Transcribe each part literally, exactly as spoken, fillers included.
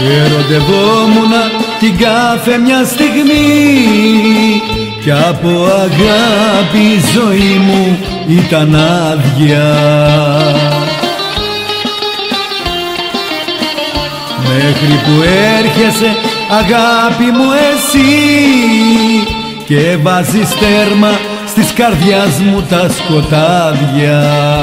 Ερωτευόμουνα την κάθε μια στιγμή κι από αγάπη η ζωή μου ήταν άδεια. Μέχρι που έρχεσαι αγάπη μου εσύ και βάζεις τέρμα στις καρδιάς μου τα σκοτάδια.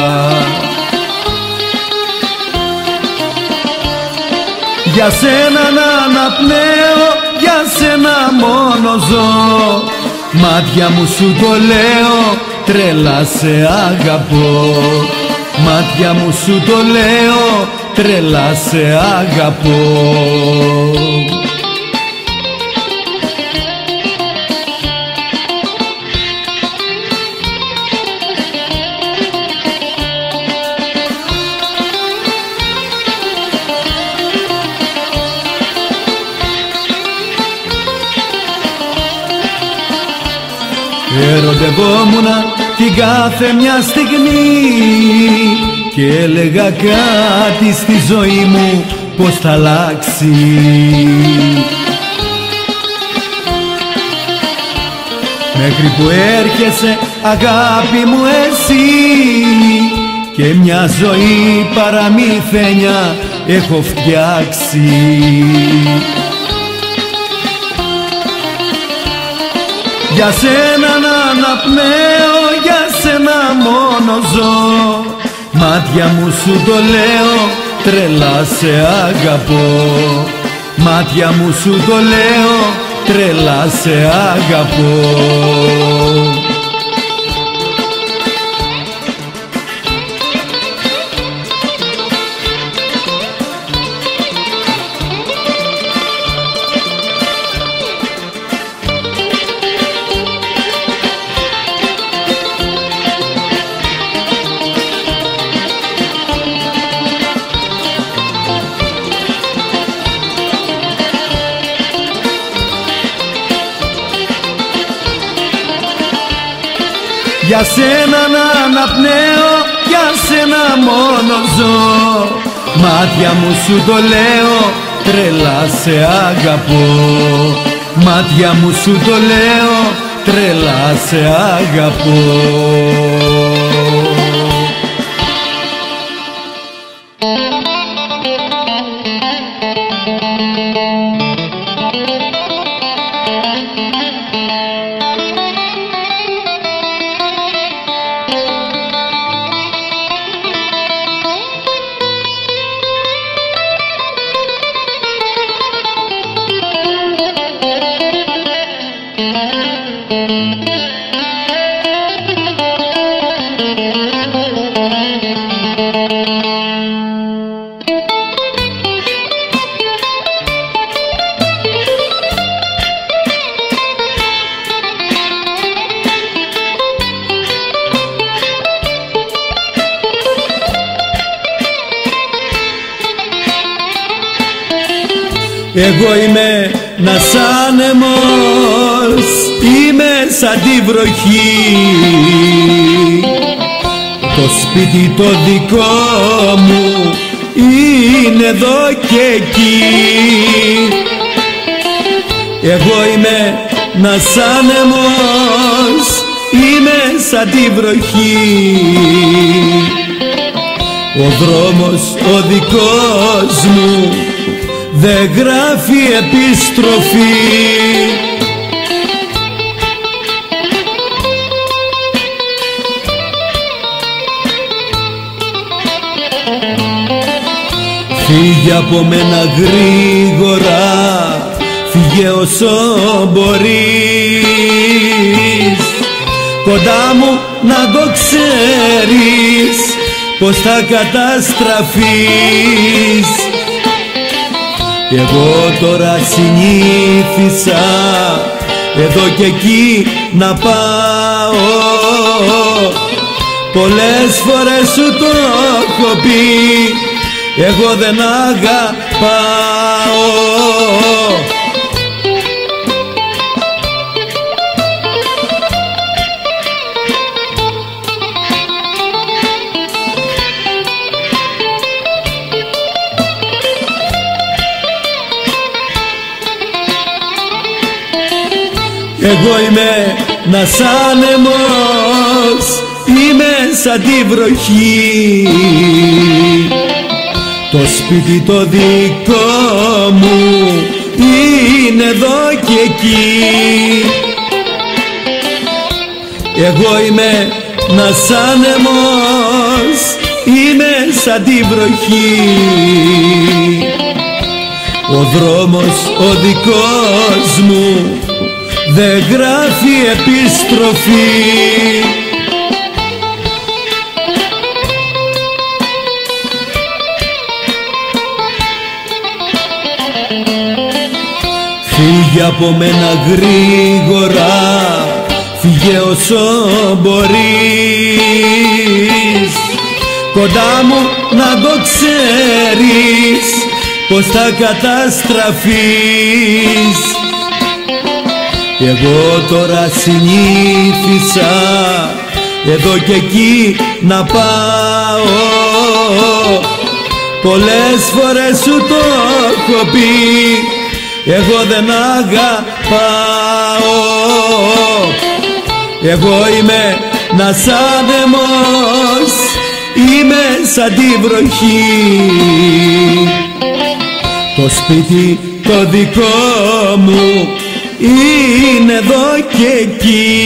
Για σένα να αναπνέω, για σένα μόνο ζω. Μάτια μου σου το λέω, τρελά σε αγαπώ. Μάτια μου σου το λέω, τρελά σε αγαπώ. Ερωτευόμουνα την κάθε μια στιγμή και έλεγα κάτι στη ζωή μου πως θα αλλάξει. Μέχρι που έρχεσαι αγάπη μου εσύ και μια ζωή παραμυθένια έχω φτιάξει. Για σένα να αναπνέω, για σένα μόνο ζω. Μάτια μου σου το λέω, τρελά σε αγαπώ. Μάτια μου σου το λέω, τρελά σε αγαπώ. Για σένα να αναπνέω, για σένα μόνο ζω. Μάτια μου σου το λέω, τρελά σε αγαπώ. Μάτια μου σου το λέω, τρελά σε αγαπώ. Εγώ είμαι ένας άνεμος, είμαι σαν τη βροχή. Το σπίτι το δικό μου είναι εδώ και εκεί. Εγώ είμαι ένας άνεμος, είμαι σαν τη βροχή. Ο δρόμος ο δικός μου δεν γράφει επιστροφή. Φύγε από μένα γρήγορα, φύγε όσο μπορείς. Κοντά μου να το ξέρεις πως θα καταστραφείς. Εγώ τώρα συνήθισα εδώ και εκεί να πάω. Πολλές φορές σου το έχω πει, εγώ δεν αγαπάω. Εγώ είμαι ένας άνεμος, είμαι σαν τη βροχή. Το σπίτι το δικό μου είναι εδώ και εκεί. Εγώ είμαι ένας άνεμος, είμαι σαν τη βροχή. Ο δρόμος ο δικός μου δεν γράφει επιστροφή. Φύγε από μένα γρήγορα, φύγε όσο μπορείς. Κοντά μου να το ξέρεις πως θα καταστραφείς. Εγώ τώρα συνήθισα εδώ και εκεί να πάω. Πολλές φορές σου το έχω πει, εγώ δεν αγαπάω. Εγώ είμαι ένας άνεμος, είμαι σαν τη βροχή. Το σπίτι το δικό μου είναι εδώ και εκεί.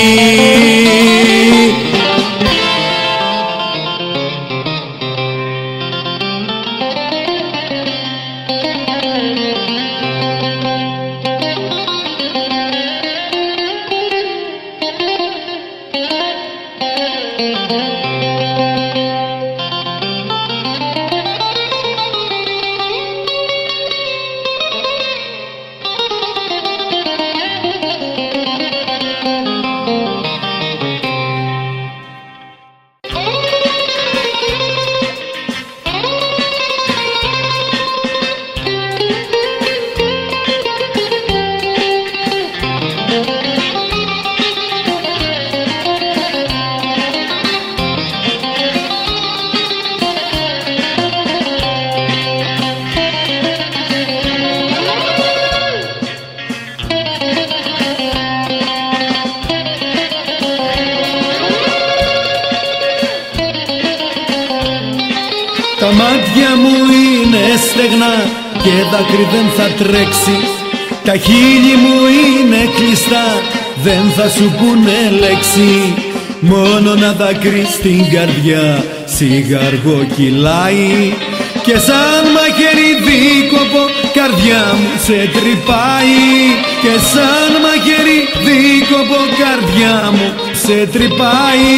Τα μάτια μου είναι στεγνά και δάκρυ δεν θα τρέξει. Τα χείλη μου είναι κλειστά, δεν θα σου πούνε λέξη. Μόνο να δάκρυ στην καρδιά σιγά αργό κυλάει. Και σαν μαχαίρι δίκοπο καρδιά μου σε τρυπάει. Και σαν μαχαίρι δίκοπο καρδιά μου σε τρυπάει.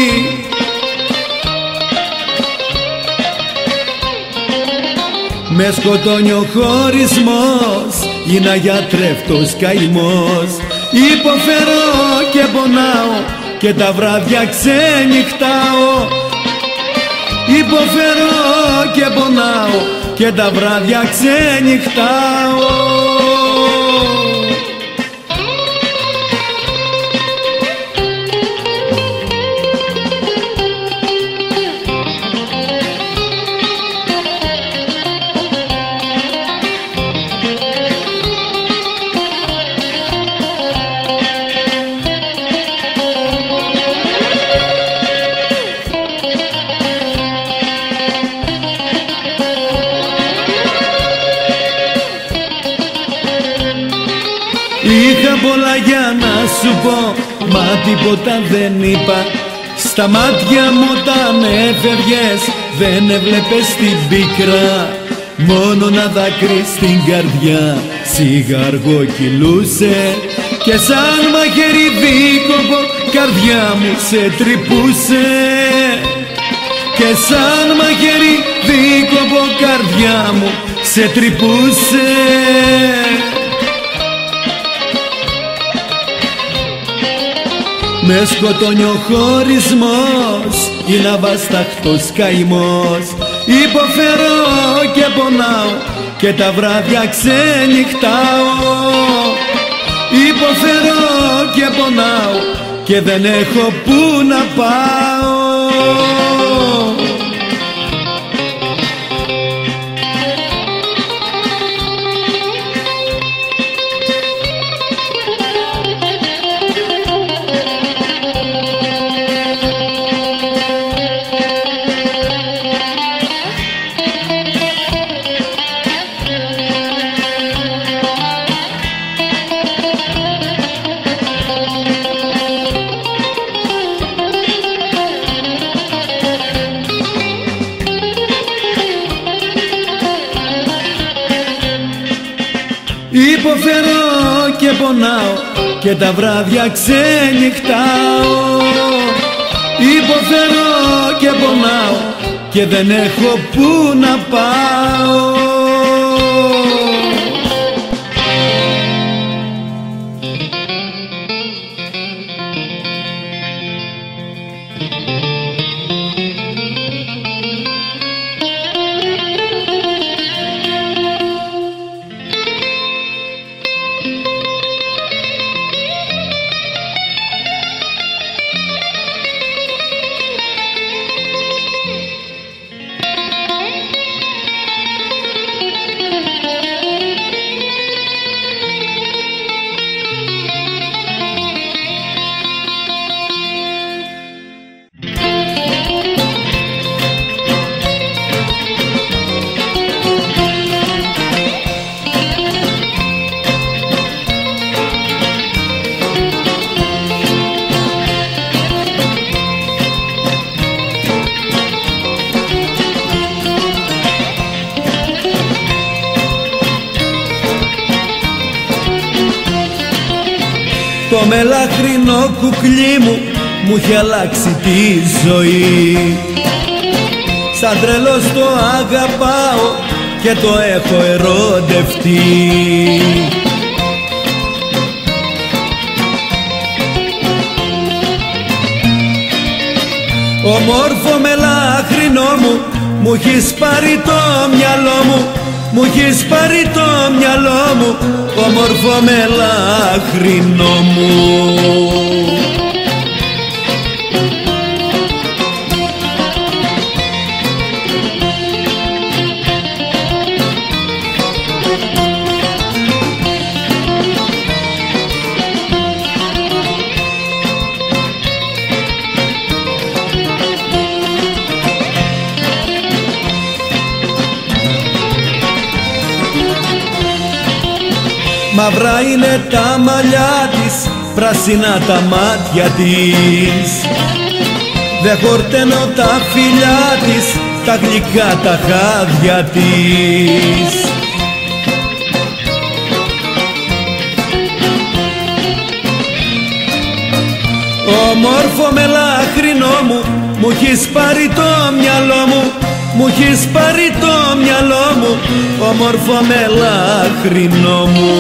Με σκοτώνει ο χωρισμός, είναι αγιατρεύτος καημός. Υποφέρω και πονάω και τα βράδια ξενυχτάω. Υποφέρω και πονάω και τα βράδια ξενυχτάω. Είχα πολλά για να σου πω, μα τίποτα δεν είπα. Στα μάτια μου όταν έφευγες δεν έβλεπες την πίκρα. Μόνο να δάκρυ στην καρδιά σιγά αργό κυλούσε. Και σαν μαχαίρι δίκοπο καρδιά μου σε τρυπούσε. Και σαν μαχαίρι δίκοπο καρδιά μου σε τρυπούσε. Με σκοτώνει ο χωρισμός, είναι αβάσταχτος καημός. Υποφέρω και πονάω και τα βράδια ξενυχτάω. Υποφέρω και πονάω και δεν έχω που να πάω. Υποφέρω και πονάω και τα βράδια ξενυχτάω. Υποφέρω και πονάω και δεν έχω που να πάω. Το μελαχρινό κουκλί μου μου έχει αλλάξει τη ζωή. Σαν τρελός το αγαπάω και το έχω ερωτευτεί. Ομόρφο μελαχρινό μου, μου έχεις πάρει το μυαλό μου, μου έχεις πάρει το μυαλό μου, όμορφο μελαχρινό μου. Μαυρά είναι τα μαλλιά της, πράσινα τα μάτια της. Δε χορταίνω τα φιλιά της, τα γλυκά τα χάδια της. Όμορφο μελαχρινό μου, μου έχεις πάρει το μυαλό μου, μου έχεις πάρει το μυαλό μου, όμορφο μελαχρινό μου.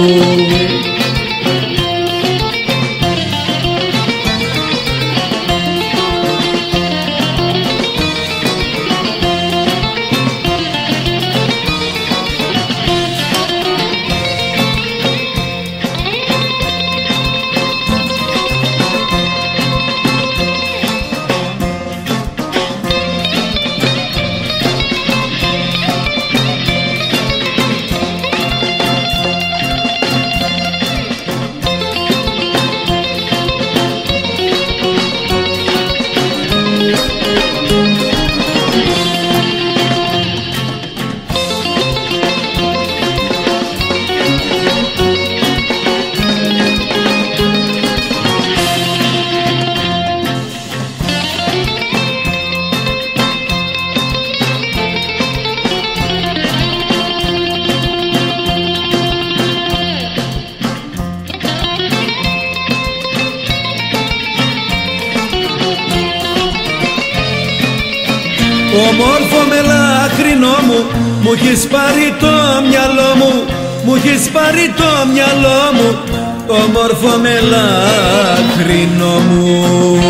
Όμορφο μελαχρινό μου, μου έχεις πάρει το μυαλό μου, μου έχεις πάρει το μυαλό μου, όμορφο μελαχρινό μου.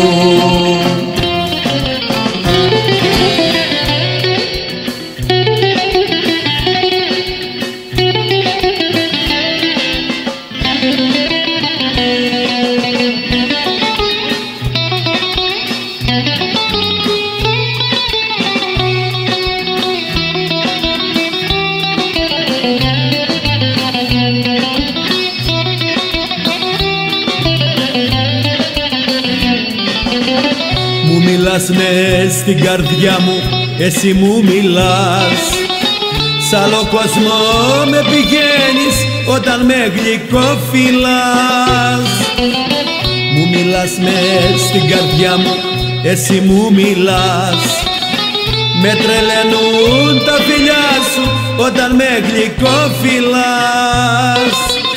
Μου μιλάς μες στην καρδιά μου, εσύ μου μιλάς. Σ' άλλο κόσμο με πηγαίνεις όταν με γλυκοφυλάς. Μου μιλάς μες στην καρδιά μου, εσύ μου μιλάς. Με τρελαίνουν τα φιλιά σου όταν με γλυκόφυλας.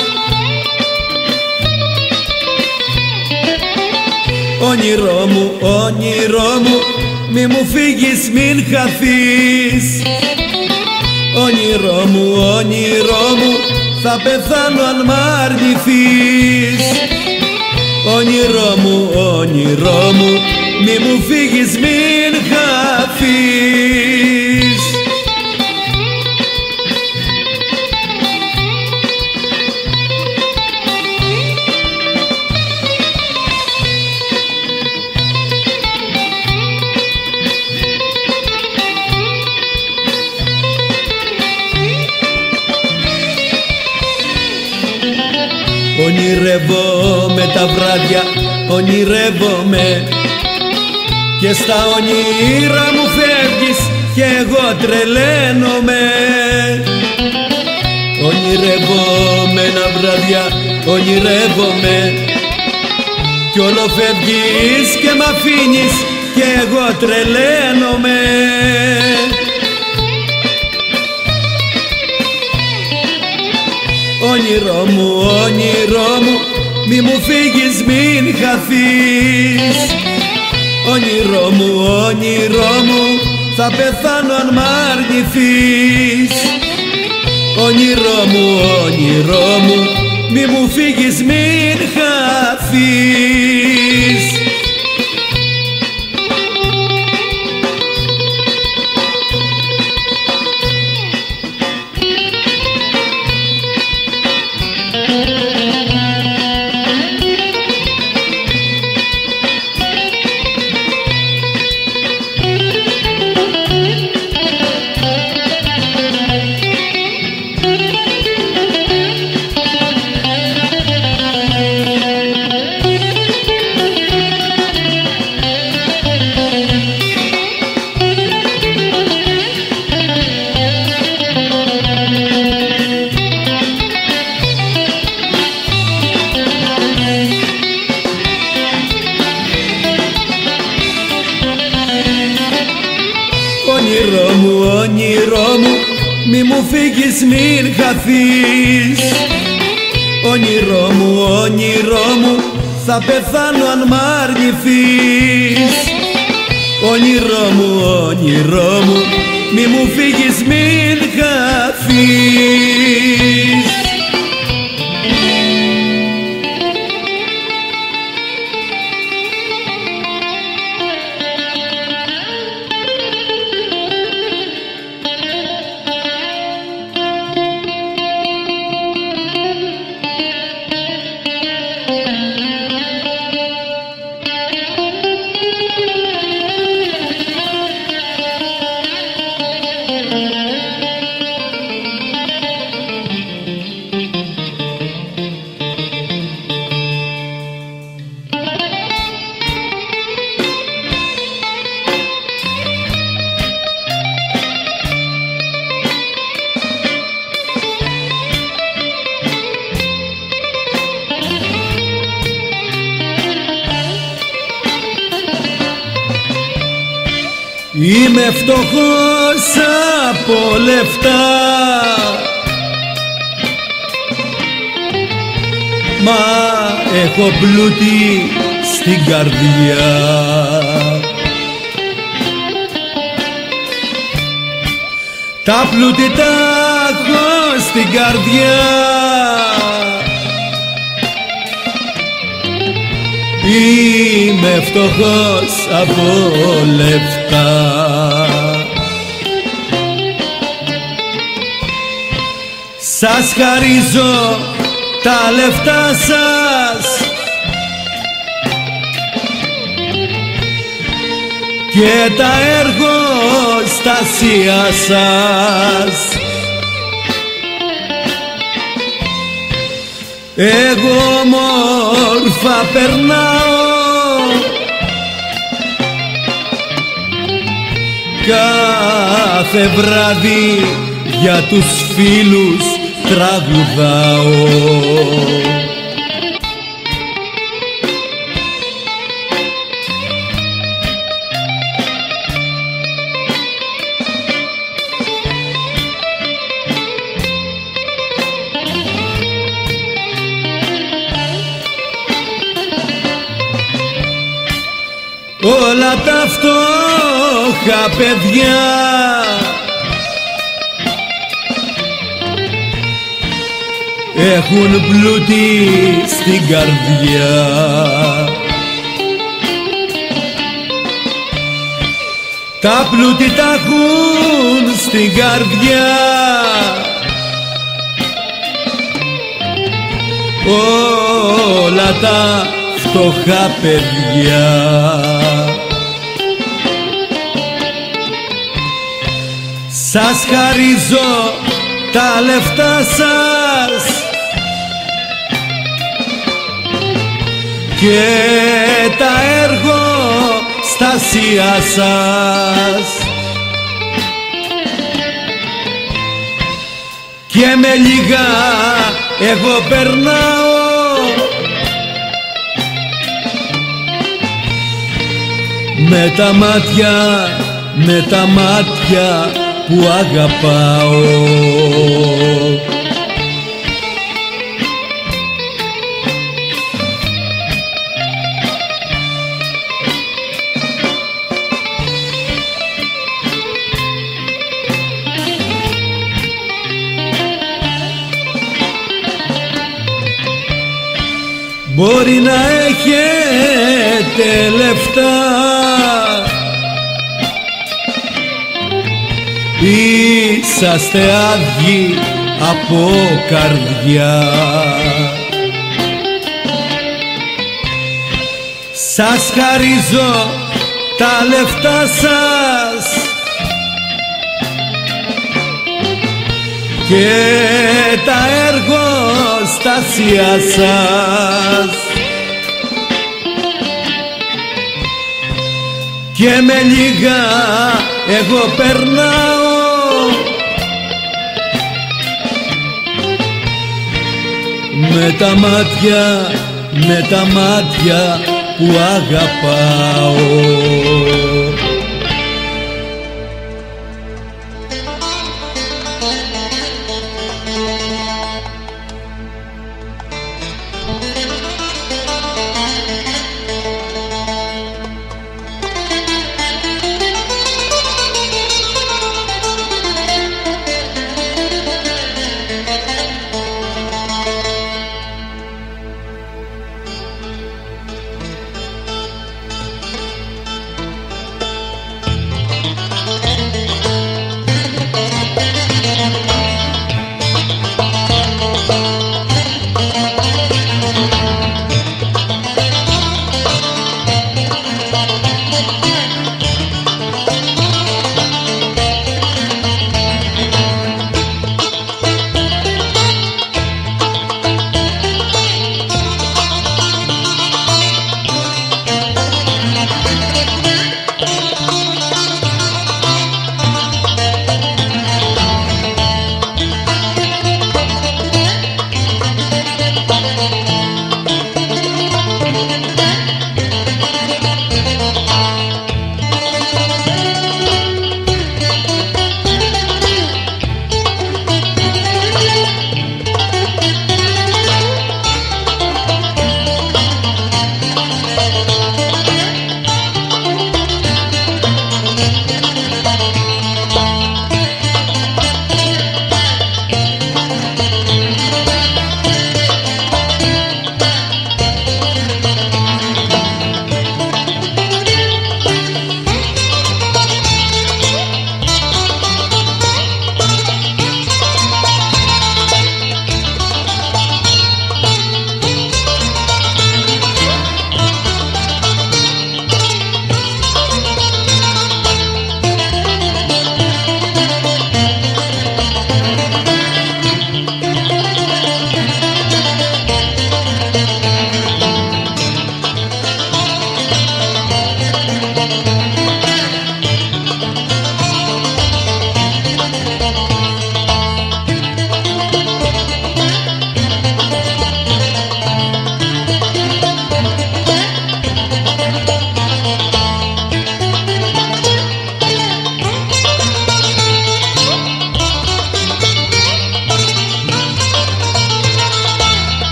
Όνειρό μου, όνειρό μου, μη μου φύγεις, μην χαθείς. Όνειρό μου, όνειρό μου, θα πεθάνω αν μ' αρνηθείς. Όνειρό μου, όνειρό μου, μη μου φύγεις, μην χαθείς. Ονειρεύομαι τα βράδια, ονειρεύομαι και στα όνειρα μου φεύγεις και εγώ τρελαίνομαι. Ονειρεύομαι ένα βράδια, ονειρεύομαι κι όλο φεύγεις και μ' αφήνεις και εγώ τρελαίνομαι. Όνειρό μου, όνειρό μου, μη μου φύγεις, μην χαθείς. Όνειρό μου, όνειρό μου, θα πεθάνω αν μ' αρνηθείς. Όνειρό μου, όνειρό μου, μη μου φύγεις, μην χαθείς. Όνειρό μου, όνειρό μου, μη μου φύγεις, μην χαθείς. Όνειρό μου, όνειρό μου, θα πεθάνω αν μ' αρνηθείς. Όνειρό μου, όνειρό μου, μη μου φύγεις, μην χαθείς. Είμαι φτωχός από λεφτά, μα έχω πλούτη στην καρδιά. Τα πλούτη τα έχω στην καρδιά. Είμαι φτωχός από λεφτά. Σας χαρίζω τα λεφτά σας και τα εργοστάσια σας. Εγώ όμορφα περνάω κάθε βράδυ, για τους φίλους τραγουδάω. όλα τα φτώχα παιδιά έχουν πλούτη στην καρδιά. Τα πλούτη τα έχουν στην καρδιά, όλα τα φτωχά παιδιά. Σας χαρίζω τα λεφτά σας και τα εργοστάσια σας και με λίγα εγώ περνάω με τα μάτια, με τα μάτια που αγαπάω. Μπορεί να έχετε λεφτά, είσαστε άδειοι από καρδιά. Σας χαρίζω τα λεφτά σας και τα εργοστάσια σας και με λίγα εγώ περνάω με τα μάτια, με τα μάτια που αγαπάω.